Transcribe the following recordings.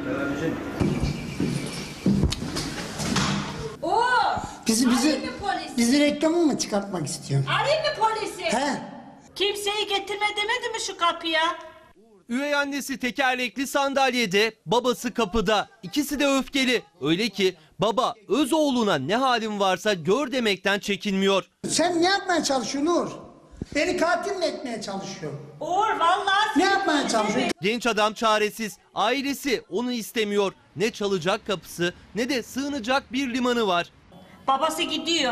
Bizi reklamı mı çıkartmak istiyorsun? Arayayım mı polisi? He? Kimseyi getirme demedi mi şu kapıya? Üvey annesi tekerlekli sandalyede, babası kapıda. İkisi de öfkeli. Öyle ki baba öz oğluna ne halin varsa gör demekten çekinmiyor. Sen ne yapmaya çalışıyorsun Uğur? Beni katil mi etmeye çalışıyorsun? Uğur vallahi... Ne yapmaya çalışıyorsun? Genç adam çaresiz. Ailesi onu istemiyor. Ne çalacak kapısı ne de sığınacak bir limanı var. Babası gidiyor.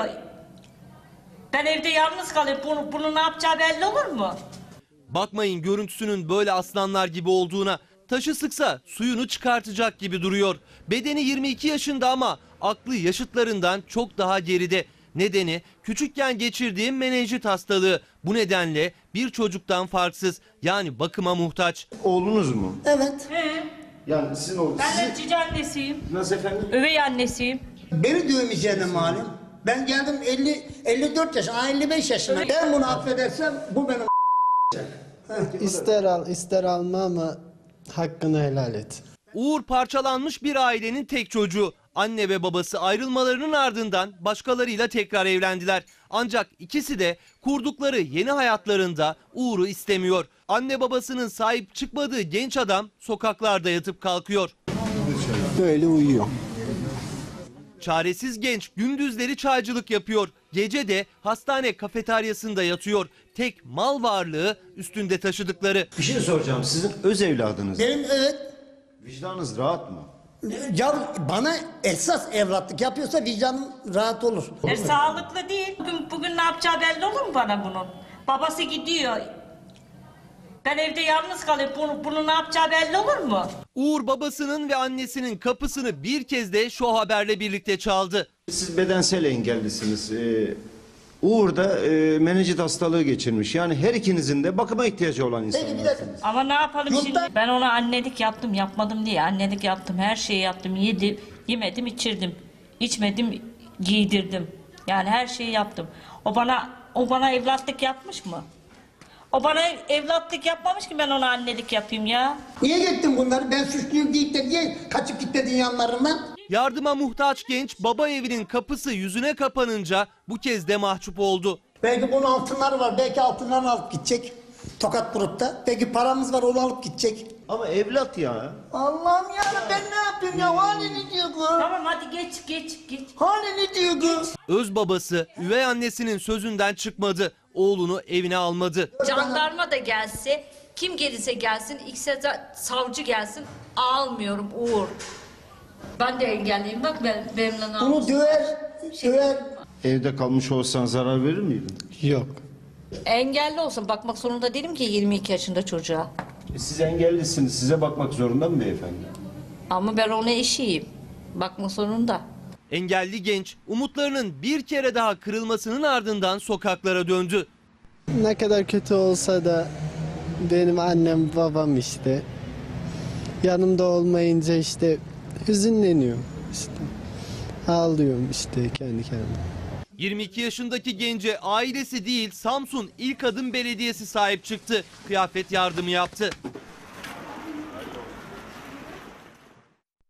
Ben evde yalnız kalayım. Bunu ne yapacağı belli olur mu? Bakmayın görüntüsünün böyle aslanlar gibi olduğuna. Taşı sıksa suyunu çıkartacak gibi duruyor. Bedeni 22 yaşında ama aklı yaşıtlarından çok daha geride. Nedeni küçükken geçirdiği menenjit hastalığı. Bu nedenle bir çocuktan farksız, yani bakıma muhtaç. Oğlunuz mu? Evet. He. Yani sizin oğlunuz. Ben de cici annesiyim. Nasıl efendim? Üvey annesiyim. Beni dövmeyeceğine malum. Ben geldim 54 yaşına, 55 yaşına. Ben bunu affedersem bu benim İster al ister alma ama hakkını helal et. Uğur parçalanmış bir ailenin tek çocuğu. Anne ve babası ayrılmalarının ardından başkalarıyla tekrar evlendiler. Ancak ikisi de kurdukları yeni hayatlarında Uğur'u istemiyor. Anne babasının sahip çıkmadığı genç adam sokaklarda yatıp kalkıyor. Böyle uyuyor. Çaresiz genç gündüzleri çaycılık yapıyor. Gece de hastane kafeteryasında yatıyor. Tek mal varlığı üstünde taşıdıkları. Bir şey soracağım. Sizin öz evladınız. Benim evet. Vicdanınız rahat mı? Ya bana esas evlatlık yapıyorsa vicdanım rahat olur. Sağlıklı değil. Bugün ne yapacağı belli olur mu bana bunun? Babası gidiyor. Ben evde yalnız kalayım. Bunu ne yapacağı belli olur mu? Uğur babasının ve annesinin kapısını bir kez de şu haberle birlikte çaldı. Siz bedensel engellisiniz. Uğur da menenjit hastalığı geçirmiş. Yani her ikinizin de bakıma ihtiyacı olan insanlarsınız. Ama ne yapalım Yurtta- şimdi? Ben ona annelik yaptım, yapmadım diye. Annelik yaptım, her şeyi yaptım. Yemedim, içirdim. İçmedim, giydirdim. Yani her şeyi yaptım. O bana evlatlık yapmış mı? O bana evlatlık yapmamış ki ben ona annelik yapayım ya. Niye gittin bunları? Ben suçluyum deyip de niye kaçıp gitmedin yanlarından? Yardıma muhtaç genç baba evinin kapısı yüzüne kapanınca bu kez de mahcup oldu. Belki bunun altınları var. Belki altınlarını alıp gidecek. Tokat grupta. Belki paramız var, onu alıp gidecek. Ama evlat ya. Allah'ım ya, ben ne yapayım ya? Halini diyor kız. Tamam hadi geç. Halini diyor kız. Öz babası üvey annesinin sözünden çıkmadı. Oğlunu evine almadı. Jandarma da gelse, kim gelirse gelsin, savcı gelsin, almıyorum Uğur. Ben de engelliyim, bak benimle ne Bunu yapıyorsun? döver. Evde kalmış olsan zarar verir miydin? Yok. Engelli olsun, bakmak zorunda değilim ki 22 yaşında çocuğa. Siz engellisiniz. Size bakmak zorunda mı beyefendi? Ama ben ona eşiyim, bakmak zorunda. Engelli genç umutlarının bir kere daha kırılmasının ardından sokaklara döndü. Ne kadar kötü olsa da benim annem babam işte. Yanımda olmayınca işte hüzünleniyorum işte. Ağlıyorum işte kendi kendime. 22 yaşındaki gence ailesi değil Samsun İlk Adım Belediyesi sahip çıktı. Kıyafet yardımı yaptı.